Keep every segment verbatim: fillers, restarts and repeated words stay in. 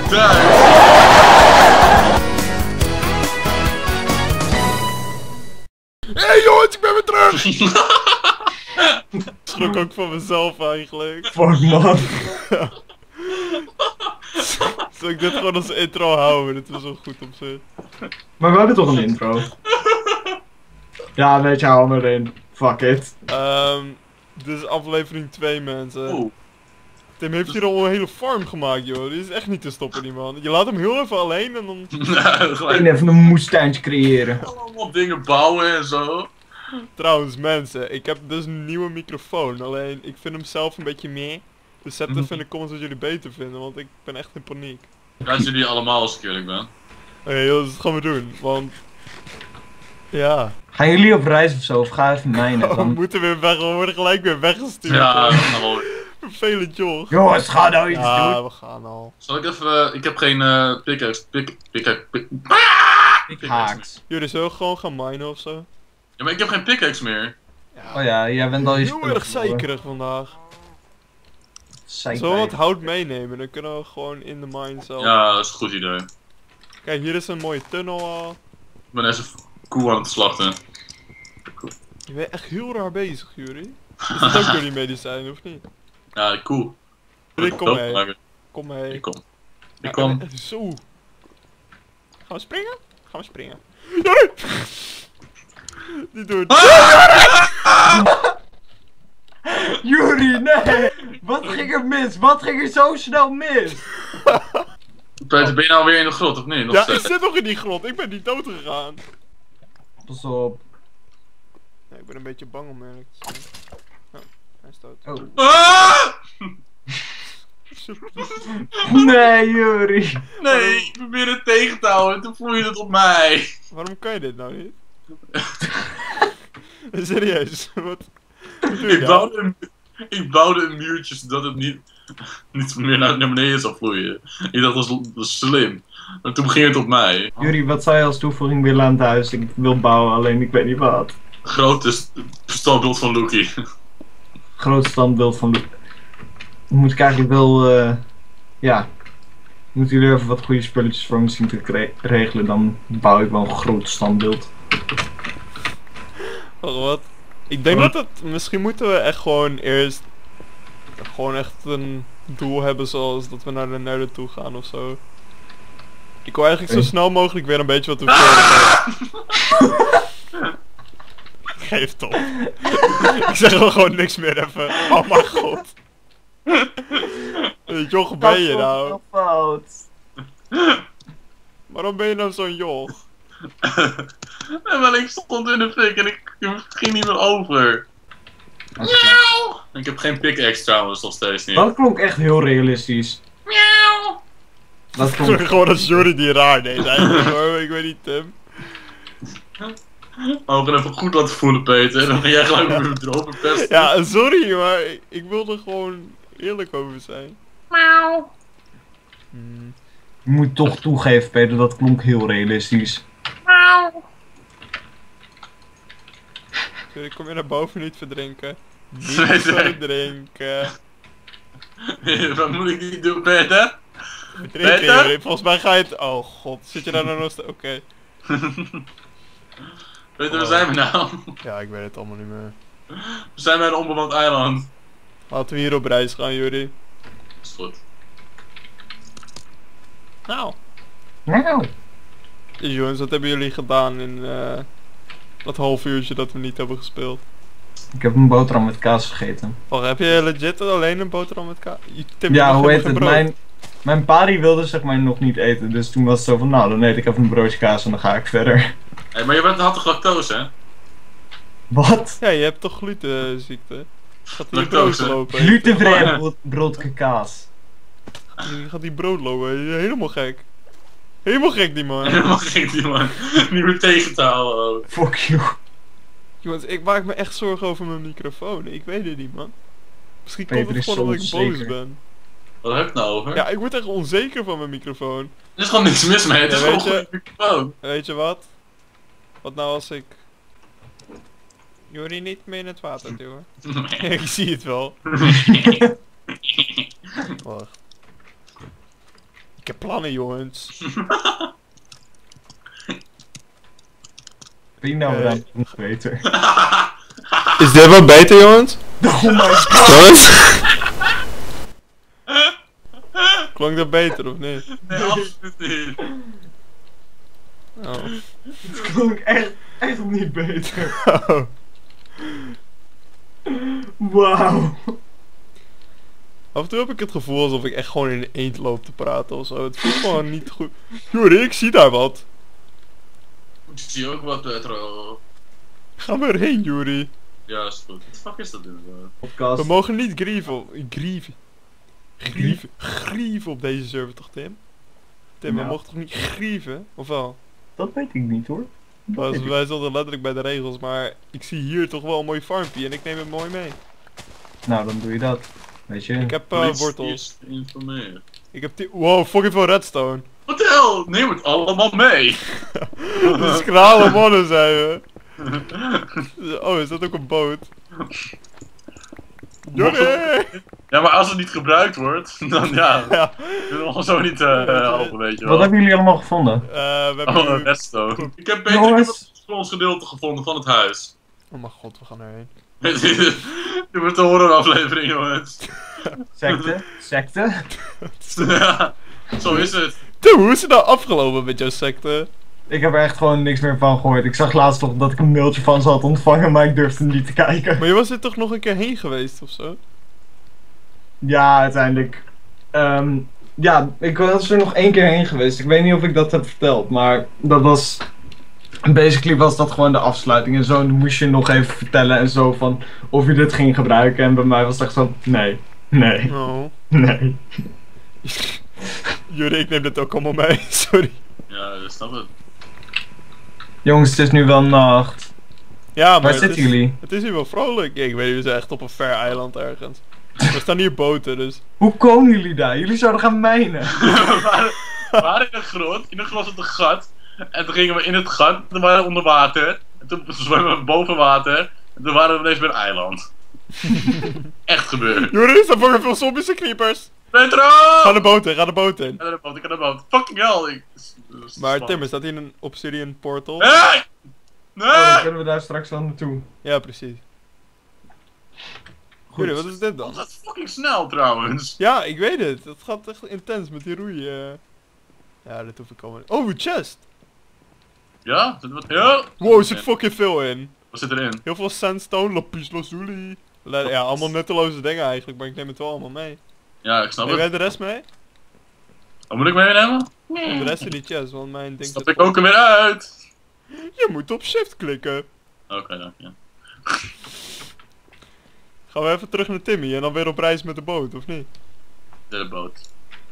thuis. Hé hey jongens, ik ben weer terug! Ik schrok ook van mezelf eigenlijk. Fuck man. Zal ik dit gewoon als intro houden? Dit was wel goed op zich. Maar we hebben toch een intro? Ja, weet je, hou hem erin. Fuck it. Um, dit is aflevering twee mensen. Oeh. Tim heeft hier al een hele farm gemaakt joh, dit is echt niet te stoppen die man. Je laat hem heel even alleen en dan... Nou, Ik gelijk even een moestuintje creëren. allemaal dingen bouwen en zo. Trouwens mensen, ik heb dus een nieuwe microfoon, alleen ik vind hem zelf een beetje meer. Dus zet even in de comments wat jullie beter vinden, want ik ben echt in paniek. Als jullie allemaal als ik eerlijk ben. Oké jongens, dat gaan we doen, want... Ja. Gaan jullie op reis of zo? Of ga even mijnen? We Dan... moeten weer weg, we worden gelijk weer weggestuurd. Ja, dat gaan we wel. Vervelend joh. Jongens, ga nou iets Ja, doen. we gaan al. Zal ik even, uh, ik heb geen uh, pickaxe, pik, pickaxe, pik, Ik haaks. Jullie zullen gewoon gaan minen of zo? ja, maar ik heb geen pickaxe meer. Oh ja, jij bent al je Heel spullen erg verloren. zeikerig vandaag. Zeik Zullen we bij wat je. hout meenemen? Dan kunnen we gewoon in de mine zelf. Ja, dat is een goed idee. Kijk, hier is een mooie tunnel al. Ik ben even koe aan het slachten. Je bent echt heel raar bezig, Jury. Is dat ook door die medicijnen, of niet? Ja, koe. Ik kom mee. mee. Kom mee. Ik kom. Ja, Ik kom. eh, Zo. Gaan we springen? Gaan we springen? Jury! Die doet. Yuri, nee! Wat ging er mis? Wat ging er zo snel mis? Peter, ben je nou weer in de grot of niet? Nog Ja, ik steeds? zit nog in die grot. Ik ben niet dood gegaan. Pas op. Nee, ik ben een beetje bang om eerlijk te zijn. Oh, hij is dood. Oh. Ah! Nee, Yuri. Nee, ik probeer het tegen te houden, toen voel je het op mij. Waarom kan je dit nou niet? Serieus, wat? wat doe je Ik nou? bouwde, een, ik bouwde een muurtje zodat het niet, niet meer naar, naar beneden zou vloeien. Ik dacht dat was, dat was slim. Maar toen ging het op mij. Yuri, wat zou je als toevoeging willen aan het huis? Ik wil bouwen, alleen ik weet niet wat. Grote st- standbeeld van Loekie. Groot standbeeld van... de- Moet ik eigenlijk wel... eh ja... Moeten jullie even wat goede spulletjes voor me zien te kre- regelen, dan bouw ik wel een groot standbeeld. Oh, wat? Ik denk dat het... Misschien moeten we echt gewoon eerst... Gewoon echt een doel hebben zoals dat we naar de Nether toe gaan of zo. Ik wil eigenlijk zo snel mogelijk weer een beetje wat te vertellen. Geef het op. Ik zeg wel gewoon niks meer even. Oh mijn god. Joch ben je nou? Fout. Waarom ben je nou zo'n joch? En wel, ik stond in de fik en ik, ik ging niet meer over. Miauw! Ik heb geen pickaxe trouwens, nog steeds niet. Dat klonk echt heel realistisch. Miauw! Dat klonk... Gewoon als Jordi die raar deed eigenlijk hoor, ik weet niet Tim. Oh, we gaan even goed laten voelen, Peter. Dan ga jij gelijk weer erover pesten. Ja, sorry, maar ik, ik wilde gewoon eerlijk over zijn. Miauw! Hmm. Je moet toch toegeven, Peter, dat klonk heel realistisch. Miauw! Sorry, kom je naar boven niet verdrinken. Niet Nee, nee. verdrinken. Wat moet ik niet doen, Peter? Verdrinken, Peter? Jordi. Volgens mij ga je het... Oh god, zit je daar nou nog steeds? Oké. Peter, waar zijn we nou? Ja, ik weet het allemaal niet meer. We zijn bij een onbemand eiland. Laten we hier op reis gaan, Jordi. Is goed. Nou. Nou. Dus jongens, wat hebben jullie gedaan in eh dat half uurtje dat we niet hebben gespeeld? Ik heb een boterham met kaas gegeten. Wacht, heb je legit alleen een boterham met kaas? Tim, Ja, je mag hoe heet helemaal geen het? brood. Mijn, mijn pari wilde zeg maar nog niet eten, dus toen was het zo van, nou dan eet ik even een broodje kaas en dan ga ik verder. Hey, maar je bent, had toch lactose, hè? Wat? Ja, je hebt toch glutenziekte? Gaat die Lactose. brood lopen? Glutenvrij brood, broodje kaas. Je gaat die brood lopen, je bent helemaal gek. Helemaal gek die man. Helemaal gek die man. Niet meer tegen te houden ook. Fuck you. Jongens, ik maak me echt zorgen over mijn microfoon. Ik weet het niet man. Misschien komt Peter het is gewoon zo omdat ik boos onzeker. ben. Wat heb je het nou over? Ja, ik word echt onzeker van mijn microfoon. Er is gewoon niks mis mee, het Ja, is weet gewoon je- een microfoon. Weet je wat? Wat nou als ik... Jullie niet meer in het water duwen? Ik zie het wel. Wacht. Ik heb plannen, jongens. Wie nou Eh. dan nog beter? Is dit wat beter, jongens? Oh my god! Jongens? Klonk dat beter, of niet? Nee, absoluut niet. Oh. Het klonk echt, echt niet beter. Oh. Wauw. Af en toe heb ik het gevoel alsof ik echt gewoon in een eend loop te praten of zo. Het voelt gewoon niet goed. Jori, ik zie daar wat. Ik zie ook wat, Petro. Ga maar heen, Jori. Ja, is goed. Wat de fuck is dat inderdaad? Podcast. We mogen niet grieven. Grieven. Grieven. Grieven op deze server toch, Tim? Tim, we Nou. mogen toch niet grieven? Of wel? Dat weet ik niet hoor. Dat Wij weet ik. wij zaten letterlijk bij de regels, maar ik zie hier toch wel een mooi farmpje en ik neem het mooi mee. Nou, dan doe je dat. Weet je. Ik heb uh, Politie wortels. is geïnformeerd. Ik heb die... Wow, fucking veel redstone. Wat de hel? Neem het allemaal mee. De schrale mannen zijn we. Oh, is dat ook een boot? Jori! Ja, maar als het niet gebruikt wordt, dan ja. Ja, We willen zo niet eh helpen, weet je wel. Wat hebben jullie allemaal gevonden? eh, we hebben Oh, een nu... redstone. Ik heb beter ik heb Jongens. het ons gedeelte gevonden van het huis. Oh mijn god, we gaan erheen. Dit wordt een horroraflevering, jongens. Secte? Secte? Ja, zo is het. Tim, hoe is het nou afgelopen met jouw secte? Ik heb er echt gewoon niks meer van gehoord. Ik zag laatst nog dat ik een mailtje van ze had ontvangen, maar ik durfde niet te kijken. Maar je was er toch nog een keer heen geweest of zo? Ja, uiteindelijk. Ehm, ja, ik was er nog één keer heen geweest. Ik weet niet of ik dat heb verteld, maar dat was... Basically was dat gewoon de afsluiting en zo. Dan moest je nog even vertellen en zo van of je dit ging gebruiken. En bij mij was het echt zo, nee, nee, Oh. nee. Juri, ik neem dit ook allemaal mee, sorry. Ja, ik snap het. Jongens, het is nu wel nacht. Ja, maar Waar het zitten is, jullie? het is hier wel vrolijk. Ja, ik weet niet, we zijn echt op een ver eiland ergens. Er staan hier boten, dus... Hoe komen jullie daar? Jullie zouden gaan mijnen. We waren, we waren in een grot, in een grot zat een gat. En toen gingen we in het gat, en toen waren we onder water. En toen zwemmen we boven water. En toen waren we ineens bij een eiland. Echt gebeurd. Juri, er staan fucking veel zombies en creepers. Petro! Ga de boot in, ga de boot in. Ik ga naar de boot, ik ga naar de boot. Fucking hell. Ik, Maar Tim, er staat hier een obsidian portal? Nee! Nee! Oh, dan kunnen we daar straks wel naartoe. Ja, precies. Goed. Juri, wat is dit dan? Dat gaat fucking snel trouwens. Ja, ik weet het. Het gaat echt intens met die roeien. Ja, dit hoef ik allemaal niet. Oh, chest! Ja? Zit er wat? Ja? Wow, er zit fucking veel in. Wat zit erin? Heel veel sandstone, lapis lazuli. Le- Ja, allemaal nutteloze dingen eigenlijk, maar ik neem het wel allemaal mee. Ja, ik snap Neem jij het. de rest mee? Wat moet ik meenemen? En de rest in die chest, want mijn ding Stap zit ik ook er weer uit. Je moet op shift klikken. Oké, dank je. Gaan we even terug naar Timmy en dan weer op reis met de boot, of niet? De boot.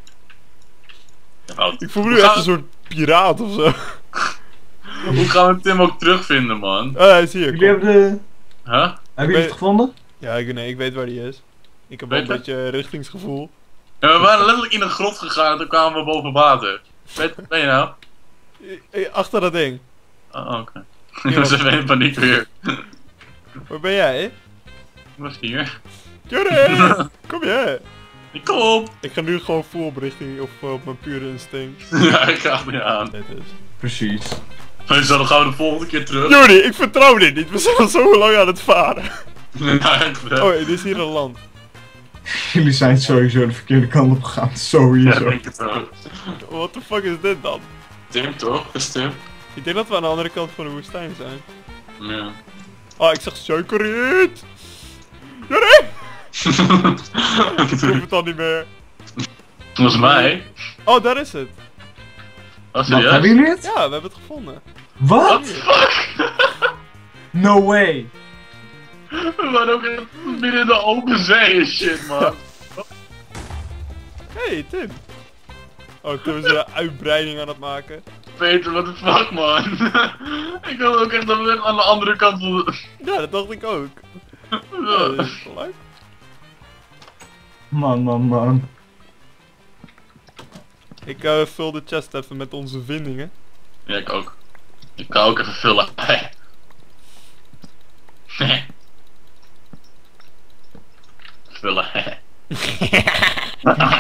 De boot. Ik voel me Hoe nu echt gaan- een soort piraat of zo. Hoe gaan we Tim ook terugvinden, man? Oh, hij is hier. Jullie kom. hebben de... Huh? Hebben jullie weet- het gevonden? Ja, ik, nee, ik weet waar die is. Ik heb wel een Weet beetje richtingsgevoel. Ja, we waren letterlijk in een grot gegaan en toen kwamen we boven water. Weet, weet je nou? Eh, eh, Achter dat ding. Oh, oké. Ja. We zijn in paniek weer. Waar ben jij? Ik was hier. Juri! Kom je? Ik kom op! Ik ga nu gewoon full op richting of eh, op mijn pure instinct. Ja, ik ga er niet aan. Dit is. Precies. Dus dan gaan we de volgende keer terug. Juri, ik vertrouw dit niet. We zijn al zo lang aan het varen. Ja, echt wel. Oh, dit is hier een land. Jullie zijn sowieso de verkeerde kant op gegaan. Ja, Sowieso. denk het ook. What the fuck is dit dan? Tim toch? Is Tim? Ik denk dat we aan de andere kant van de woestijn zijn. Ja. Oh, ik zag suikerriet! Juri! Ik hoef het al niet meer. Dat was mij. Oh, daar is het. Was Wat, serieus? hebben jullie het? Ja, we hebben het gevonden. Wat? What the fuck? No way. We waren ook echt midden in de open zee en shit, man. Hey, Tim. Oh, toen is er een uitbreiding aan het maken. Peter, what the fuck, man? Ik wil ook echt dat we aan de andere kant van de... Ja, dat dacht ik ook. Ja, dat is gelijk. Man, man, man. Ik eh, vul de chest even met onze vindingen. Ja, ik ook. Ik kan ook even vullen. Vullen.